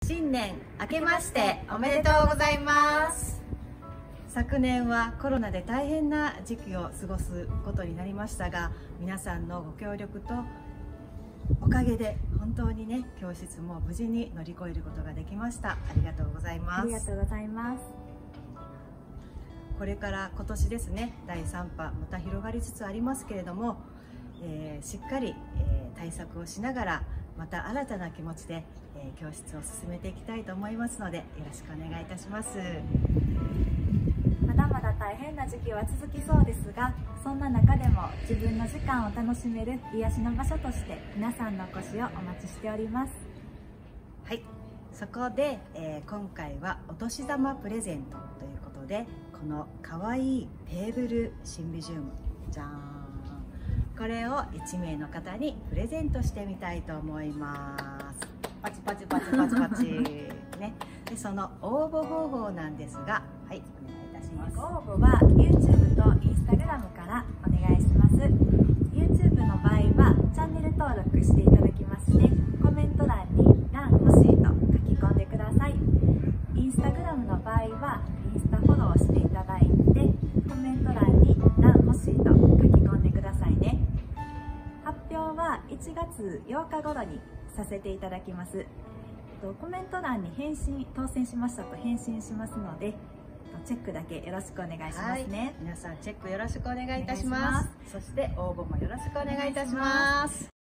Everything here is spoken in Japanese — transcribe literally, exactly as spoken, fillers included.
新年明けましておめでとうございます。昨年はコロナで大変な時期を過ごすことになりましたが、皆さんのご協力とおかげで本当にね、教室も無事に乗り越えることができました。ありがとうございます。 ありがとうございます。 これから今年ですね、だいさん波また広がりつつありますけれども、えー、しっかり、えー、対策をしながら、また新たな気持ちで、えー、教室を進めていきたいと思いますので、よろしくお願いいたします。 まだまだ大変な時期は続きそうですが、そんな中でも自分の時間を楽しめる癒しの場所として皆さんのお越しをお待ちしております。 はい、そこで、えー、今回はお年玉プレゼントということで、このかわいいテーブルシンビジウム、じゃーん、これをいち名の方にプレゼントしてみたいと思います。パチパチパチパチパチね。でその応募方法なんですが、はい、お願いいたします。 ご応募は YouTube と Instagram からお願いします。 YouTube の場合はチャンネル登録していただきまして、コメント欄に欄欲しいと書き込んでください。 Instagram の場合はインスタフォローしていただいて、コメント欄に欄欲しいと書き込んでくださいね。発表はいちがつようか頃にさせていただきます。コメント欄に返信、当選しましたと返信しますので、チェックだけよろしくお願いしますね。 はい、皆さんチェックよろしくお願いいたします。そして応募もよろしくお願いいたします。